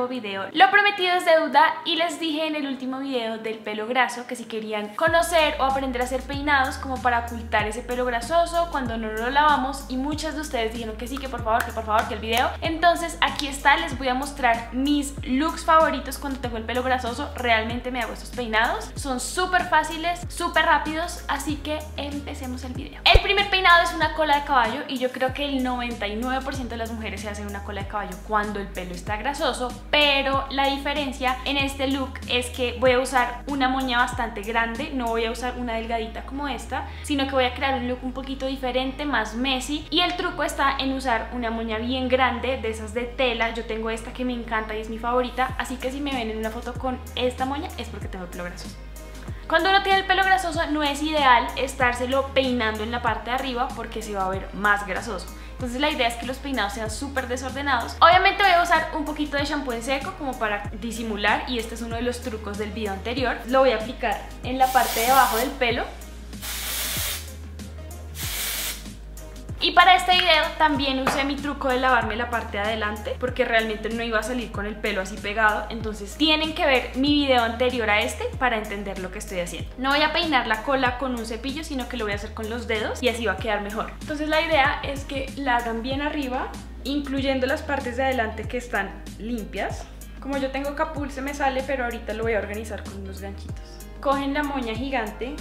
nuevo video. Lo prometido es deuda y les dije en el último video del pelo graso que si querían conocer o aprender a hacer peinados como para ocultar ese pelo grasoso cuando no lo lavamos, y muchas de ustedes dijeron que sí, que por favor, que el video. Entonces aquí está, les voy a mostrar mis looks favoritos cuando tengo el pelo grasoso. Realmente me hago estos peinados, son súper fáciles, súper rápidos, así que empecemos el video. El primer peinado es una cola de caballo y yo creo que el 99% de las mujeres se hacen una cola de caballo cuando el pelo está grasoso, pero la diferencia en este look es que voy a usar una moña bastante grande, no voy a usar una delgadita como esta, sino que voy a crear un look un poquito diferente, más messy, y el truco está en usar una moña bien grande, de esas de tela. Yo tengo esta que me encanta y es mi favorita, así que si me ven en una foto con esta moña es porque tengo el pelo grasoso. Cuando uno tiene el pelo grasoso no es ideal estárselo peinando en la parte de arriba porque se va a ver más grasoso. Entonces la idea es que los peinados sean súper desordenados. Obviamente voy a usar un poquito de shampoo en seco como para disimular, y este es uno de los trucos del video anterior. Lo voy a aplicar en la parte de abajo del pelo. Y para este video también usé mi truco de lavarme la parte de adelante porque realmente no iba a salir con el pelo así pegado. Entonces tienen que ver mi video anterior a este para entender lo que estoy haciendo. No voy a peinar la cola con un cepillo, sino que lo voy a hacer con los dedos y así va a quedar mejor. Entonces la idea es que la hagan bien arriba, incluyendo las partes de adelante que están limpias. Como yo tengo capul se me sale, pero ahorita lo voy a organizar con unos ganchitos. Cogen la moña gigante,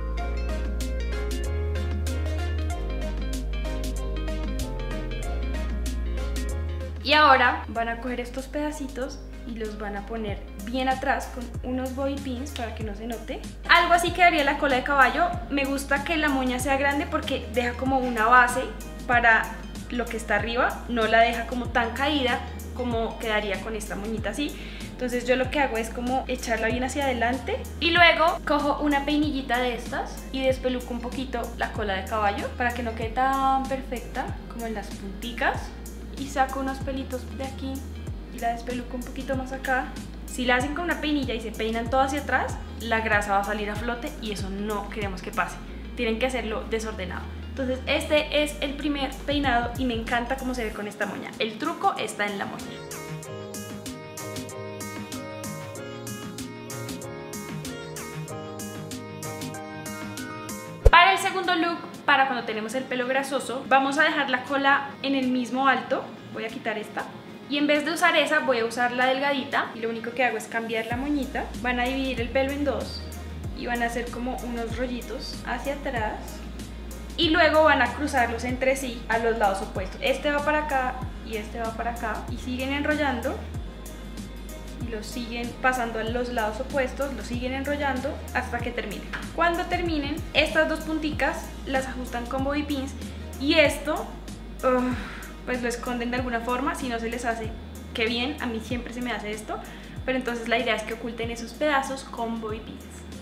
y ahora van a coger estos pedacitos y los van a poner bien atrás con unos bobby pins para que no se note. Algo así quedaría la cola de caballo. Me gusta que la moña sea grande porque deja como una base para lo que está arriba, no la deja como tan caída como quedaría con esta moñita así. Entonces yo lo que hago es como echarla bien hacia adelante y luego cojo una peinillita de estas y despeluco un poquito la cola de caballo para que no quede tan perfecta como en las punticas. Y saco unos pelitos de aquí y la despeluco un poquito más acá. Si la hacen con una peinilla y se peinan todo hacia atrás, la grasa va a salir a flote y eso no queremos que pase. Tienen que hacerlo desordenado. Entonces este es el primer peinado y me encanta cómo se ve con esta moña. El truco está en la moña. Para el segundo look, para cuando tenemos el pelo grasoso, vamos a dejar la cola en el mismo alto. Voy a quitar esta y en vez de usar esa voy a usar la delgadita, y lo único que hago es cambiar la moñita. Van a dividir el pelo en dos y van a hacer como unos rollitos hacia atrás y luego van a cruzarlos entre sí a los lados opuestos. Este va para acá y este va para acá y siguen enrollando y los siguen pasando a los lados opuestos, los siguen enrollando hasta que terminen. Cuando terminen, estas dos punticas las ajustan con bobby pins y esto pues lo esconden de alguna forma. Si no se les hace, qué bien, a mí siempre se me hace esto, pero entonces la idea es que oculten esos pedazos con bobby pins.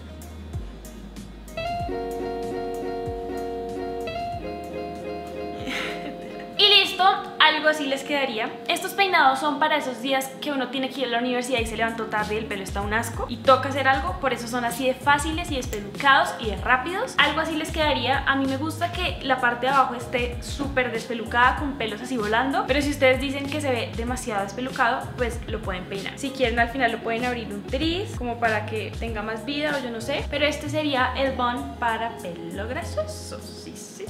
Algo así les quedaría. Estos peinados son para esos días que uno tiene que ir a la universidad y se levantó tarde y el pelo está un asco y toca hacer algo, por eso son así de fáciles y despelucados y de rápidos. Algo así les quedaría. A mí me gusta que la parte de abajo esté súper despelucada con pelos así volando, pero si ustedes dicen que se ve demasiado despelucado, pues lo pueden peinar. Si quieren al final lo pueden abrir un tris como para que tenga más vida o yo no sé, pero este sería el bun para pelo grasoso. Sí.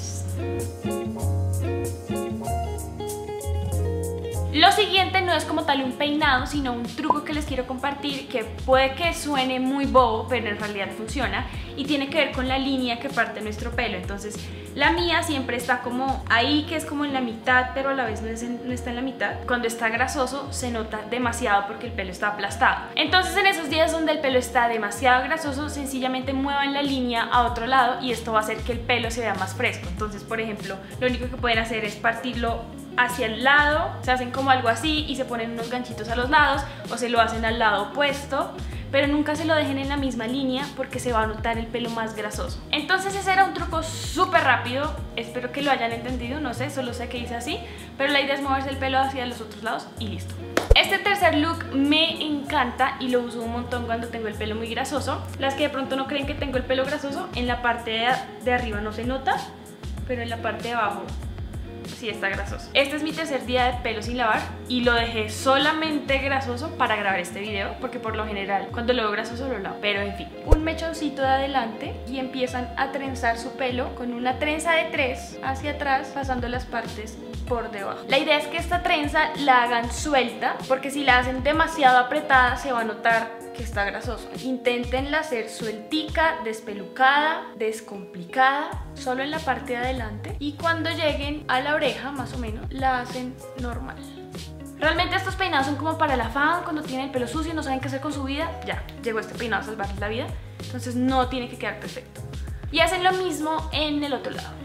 Lo siguiente no es como tal un peinado, sino un truco que les quiero compartir que puede que suene muy bobo, pero en realidad funciona y tiene que ver con la línea que parte nuestro pelo. Entonces la mía siempre está como ahí, que es como en la mitad, pero a la vez no está en la mitad. Cuando está grasoso se nota demasiado porque el pelo está aplastado. Entonces en esos días donde el pelo está demasiado grasoso, sencillamente muevan la línea a otro lado y esto va a hacer que el pelo se vea más fresco. Entonces, por ejemplo, lo único que pueden hacer es partirlo hacia el lado, se hacen como algo así y se ponen unos ganchitos a los lados, o se lo hacen al lado opuesto, pero nunca se lo dejen en la misma línea porque se va a notar el pelo más grasoso. Entonces ese era un truco súper rápido, espero que lo hayan entendido, no sé, solo sé que hice así, pero la idea es moverse el pelo hacia los otros lados y listo. Este tercer look me encanta y lo uso un montón cuando tengo el pelo muy grasoso. Las que de pronto no creen que tengo el pelo grasoso, en la parte de arriba no se nota, pero en la parte de abajo sí está grasoso. Este es mi tercer día de pelo sin lavar y lo dejé solamente grasoso para grabar este video, porque por lo general cuando lo veo grasoso lo lavo. Pero en fin, un mechoncito de adelante y empiezan a trenzar su pelo con una trenza de 3 hacia atrás, pasando las partes por debajo. La idea es que esta trenza la hagan suelta, porque si la hacen demasiado apretada se va a notar que está grasoso. Inténtenla hacer sueltica, despelucada, descomplicada, solo en la parte de adelante, y cuando lleguen a la oreja más o menos la hacen normal. Realmente estos peinados son como para el afán, cuando tienen el pelo sucio y no saben qué hacer con su vida. Ya, llegó este peinado a salvarles la vida, entonces no tiene que quedar perfecto. Y hacen lo mismo en el otro lado.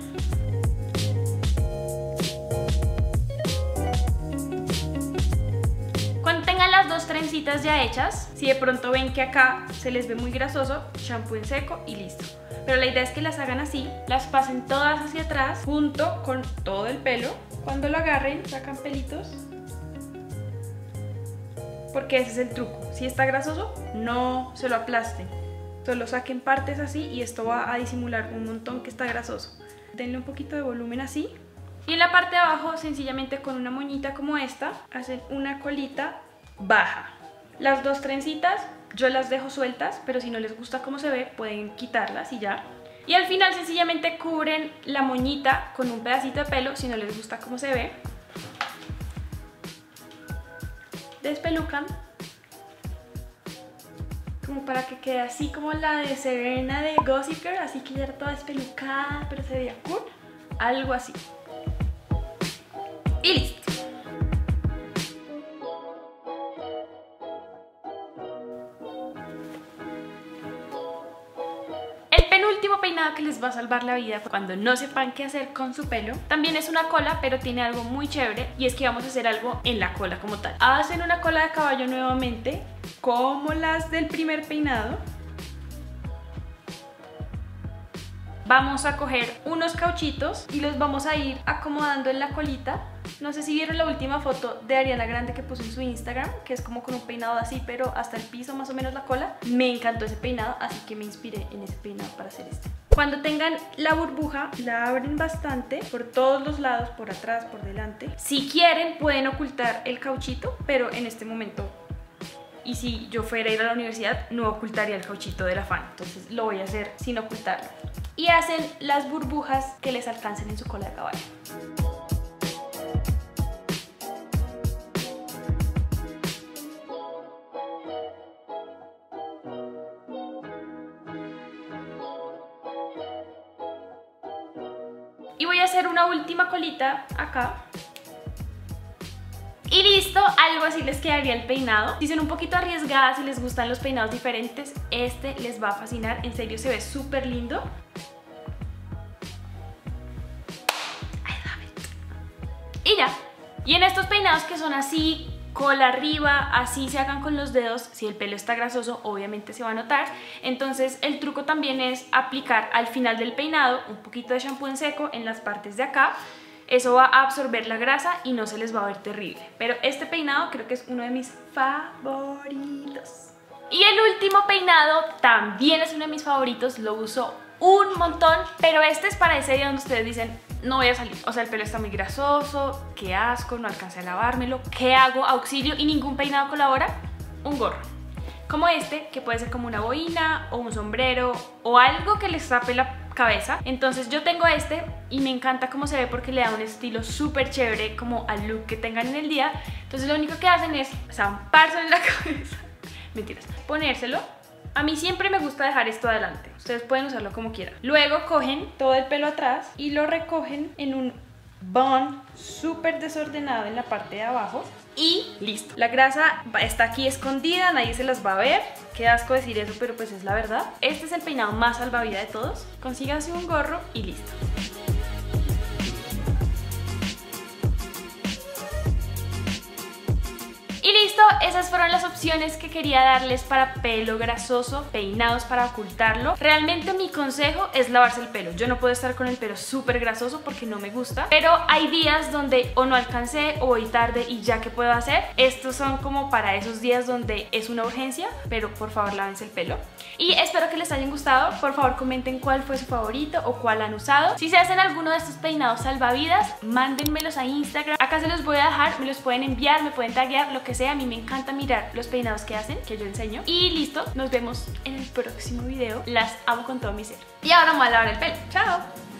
Cuando tengan las dos trencitas ya hechas, si de pronto ven que acá se les ve muy grasoso, shampoo en seco y listo. Pero la idea es que las hagan así, las pasen todas hacia atrás junto con todo el pelo. Cuando lo agarren, sacan pelitos, porque ese es el truco. Si está grasoso, no se lo aplasten, solo saquen partes así y esto va a disimular un montón que está grasoso. Denle un poquito de volumen así. Y en la parte de abajo, sencillamente con una moñita como esta, hacen una colita baja. Las dos trencitas yo las dejo sueltas, pero si no les gusta cómo se ve, pueden quitarlas y ya. Y al final sencillamente cubren la moñita con un pedacito de pelo, si no les gusta cómo se ve. Despelucan, como para que quede así como la de Serena de Gossip Girl, así que ya era toda despelucada, pero se veía cool. Algo así. Y listo. El penúltimo peinado que les va a salvar la vida cuando no sepan qué hacer con su pelo también es una cola, pero tiene algo muy chévere, y es que vamos a hacer algo en la cola como tal. Hacen una cola de caballo nuevamente, como las del primer peinado. Vamos a coger unos cauchitos y los vamos a ir acomodando en la colita. No sé si vieron la última foto de Ariana Grande que puso en su Instagram, que es como con un peinado así, pero hasta el piso más o menos la cola. Me encantó ese peinado, así que me inspiré en ese peinado para hacer este. Cuando tengan la burbuja, la abren bastante por todos los lados, por atrás, por delante. Si quieren, pueden ocultar el cauchito, pero en este momento, y si yo fuera a ir a la universidad, no ocultaría el cauchito del afán. Entonces lo voy a hacer sin ocultarlo. Y hacen las burbujas que les alcancen en su cola de caballo. Y voy a hacer una última colita acá. Y listo, algo así les quedaría el peinado. Si son un poquito arriesgadas, si les gustan los peinados diferentes, este les va a fascinar. En serio, se ve súper lindo. Y ya. Y en estos peinados que son así, cola arriba, así se hagan con los dedos, si el pelo está grasoso, obviamente se va a notar. Entonces el truco también es aplicar al final del peinado un poquito de shampoo en seco en las partes de acá. Eso va a absorber la grasa y no se les va a ver terrible. Pero este peinado creo que es uno de mis favoritos. Y el último peinado también es uno de mis favoritos, lo uso un montón, pero este es para ese día donde ustedes dicen, no voy a salir, o sea, el pelo está muy grasoso, qué asco, no alcancé a lavármelo, ¿qué hago? Auxilio, y ningún peinado colabora. Un gorro como este, que puede ser como una boina o un sombrero o algo que les tape la cabeza. Entonces yo tengo este y me encanta cómo se ve porque le da un estilo súper chévere como al look que tengan en el día. Entonces lo único que hacen es zampárselo en la cabeza, mentiras, ponérselo. A mí siempre me gusta dejar esto adelante, ustedes pueden usarlo como quieran. Luego cogen todo el pelo atrás y lo recogen en un bun súper desordenado en la parte de abajo. Y listo, la grasa está aquí escondida, nadie se las va a ver. Qué asco decir eso, pero pues es la verdad. Este es el peinado más salvavidas de todos. Consíganse un gorro y listo. Y listo, esas fueron las opciones que quería darles para pelo grasoso, peinados para ocultarlo. Realmente mi consejo es lavarse el pelo. Yo no puedo estar con el pelo súper grasoso porque no me gusta, pero hay días donde o no alcancé o voy tarde y ya que puedo hacer. Estos son como para esos días donde es una urgencia, pero por favor lávense el pelo. Y espero que les hayan gustado. Por favor comenten cuál fue su favorito o cuál han usado. Si se hacen alguno de estos peinados salvavidas, mándenmelos a Instagram. Acá se los voy a dejar, me los pueden enviar, me pueden taguear, lo que sea. A mí me encanta mirar los peinados que hacen, que yo enseño. Y listo, nos vemos en el próximo video. Las amo con todo mi ser. Y ahora me voy a lavar el pelo. ¡Chao!